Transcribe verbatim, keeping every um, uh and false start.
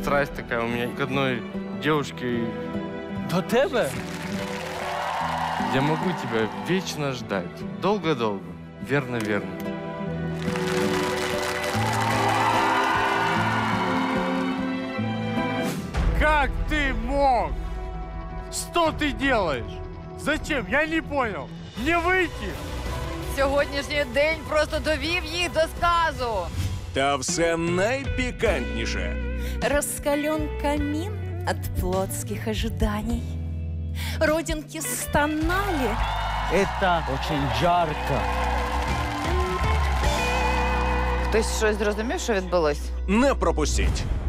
страсть такая у меня к одной девушке. До тебе? Я могу тебя вечно ждать. Долго-долго. Верно-верно. Как ты мог? Что ты делаешь? Зачем? Я не понял. Не выйти? Сьогоднішній день просто довів їх до сказу. Та все найпикантніше. Раскален камин от плотских ожиданий. Родинки стонали. Это очень жарко. Хтось щось зрозумів, що відбулось? Не пропустіть.